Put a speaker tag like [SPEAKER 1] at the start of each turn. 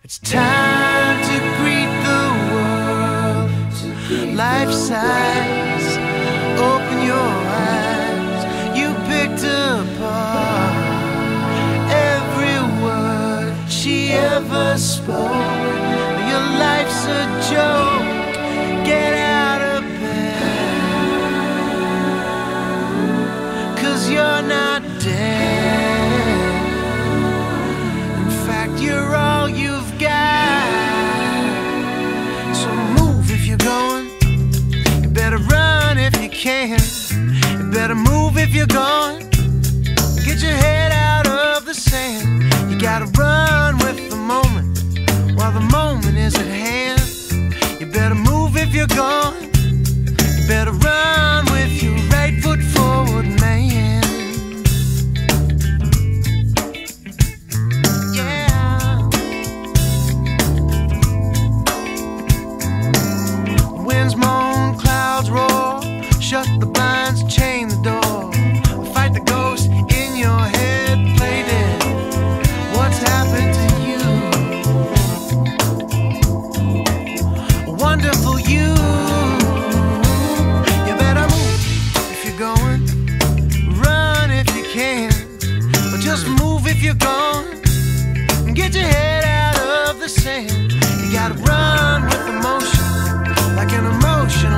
[SPEAKER 1] It's time to greet the world, life size. Open your eyes. You picked apart every word she ever spoke. Your life's a joke. Get out of bed, 'cause you're not dead. In fact, you're all you've got. So move if you're going. You better run if you can. You better move if you're going. Get your head out of the sand. You gotta run with the moment while the moment is at hand. You better move if you're going. You better run with your right foot forward, man. Yeah. Winds moan, clouds roar. Shut the blinds, chain the door. Fight the ghost in your head, play dead. What's happened to you? Wonderful you. You better move if you're going. Run if you can. But just move if you're going. Get your head out of the sand. You gotta run with emotion, like an emotional